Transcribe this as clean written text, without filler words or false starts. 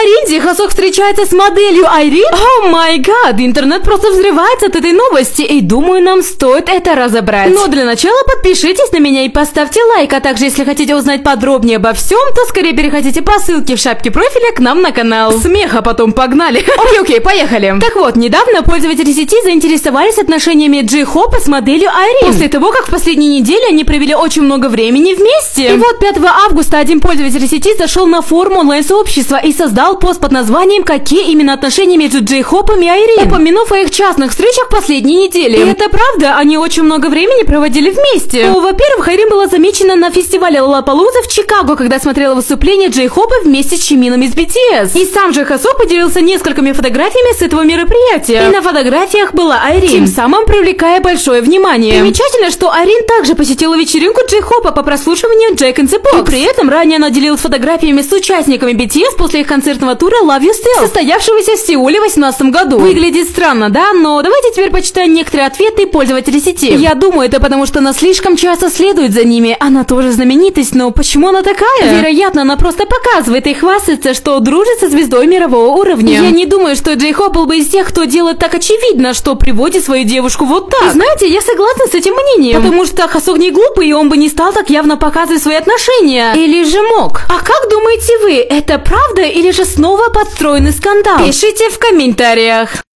Линдзи, Хосок встречается с моделью Айрин? О май гад, интернет просто взрывается от этой новости, и думаю, нам стоит это разобрать. Но для начала подпишитесь на меня и поставьте лайк, а также, если хотите узнать подробнее обо всем, то скорее переходите по ссылке в шапке профиля к нам на канал. Смеха потом, погнали. Окей, поехали. Так вот, недавно пользователи сети заинтересовались отношениями Джей-Хопа с моделью Айрин. После того, как в последние недели они провели очень много времени вместе. И вот 5 августа один пользователь сети зашел на форум онлайн-сообщества и создал пост под названием «Какие именно отношения между Джей-Хопом и Айрин?», упомянув о их частных встречах последней недели. И это правда, они очень много времени проводили вместе. Ну, во-первых, Айрин была замечена на фестивале Лолапалуза в Чикаго, когда смотрела выступление Джей-Хопа вместе с Чимином из BTS. И сам же Хосок поделился несколькими фотографиями с этого мероприятия. И на фотографиях была Айрин, тем самым привлекая большое внимание. Примечательно, что Айрин также посетила вечеринку Джей-Хопа по прослушиванию Jack in the Box. И при этом ранее она делилась фотографиями с участниками BTS после их концертного тура Love You Still, состоявшегося в Сеуле в 2018 году. Выглядит странно, да? Но давайте теперь почитаем некоторые ответы пользователей сети. Я думаю, это потому, что она слишком часто следует за ними. Она тоже знаменитость, но почему она такая? Вероятно, она просто показывает и хвастается, что дружит со звездой мирового уровня. Я не думаю, что Джей-Хоп был бы из тех, кто делает так очевидно, что приводит свою девушку вот так. И знаете, я согласна с этим мнением, потому что Хосок не глупый, и он бы не стал так явно показывать свои отношения. Или же мог? А как думаете вы, это правда или же снова подстроенный скандал? Пишите в комментариях.